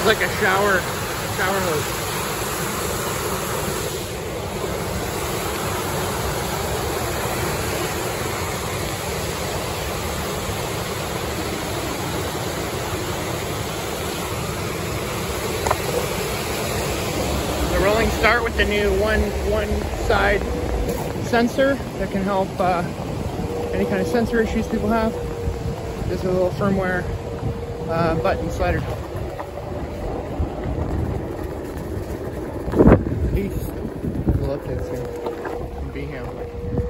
It's like a shower hose. Rolling start with the new one side sensor that can help any kind of sensor issues people have. This is a little firmware button slider. Peace. Look at it. Be here.